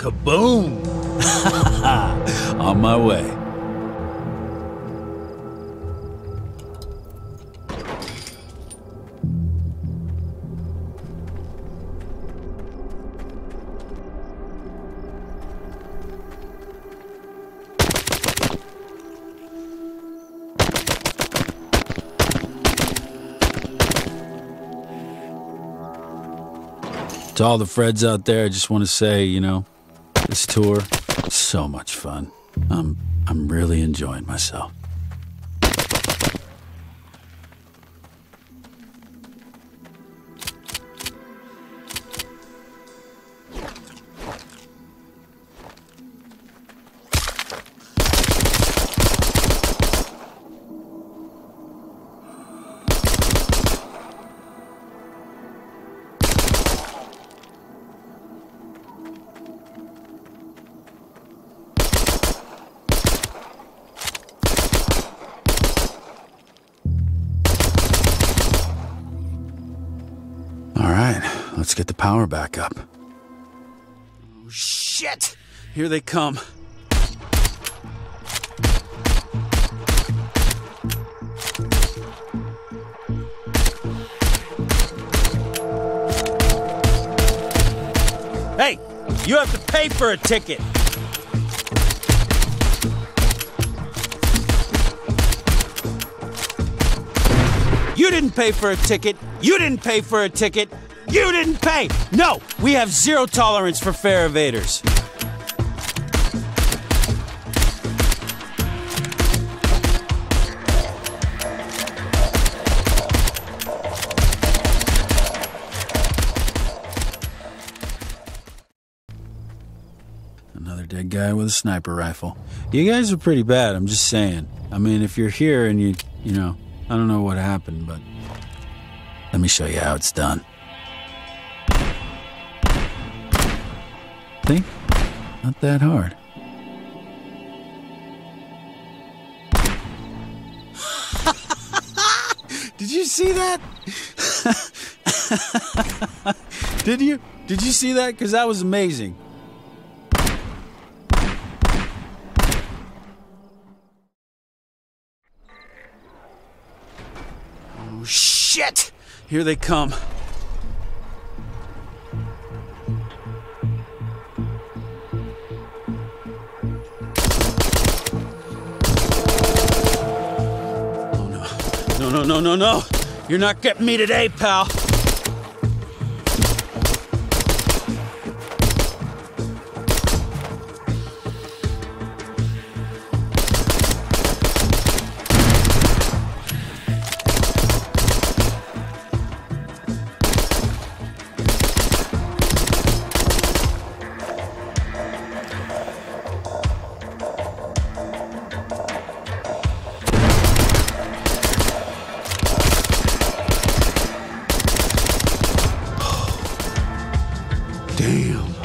Kaboom! On my way. To all the Freds out there, I just want to say, you know, this tour is so much fun. I'm really enjoying myself. All right, let's get the power back up. Oh, shit! Here they come. Hey! You have to pay for a ticket! You didn't pay for a ticket! You didn't pay for a ticket! You didn't pay! No! We have zero tolerance for fare evaders. Another dead guy with a sniper rifle. You guys are pretty bad, I'm just saying. I mean, if you're here and you know, I don't know what happened, but let me show you how it's done. See? Not that hard. Did you see that? Did you? Did you see that? Because that was amazing. Oh, shit! Here they come. Oh, no. No. You're not getting me today, pal. Damn.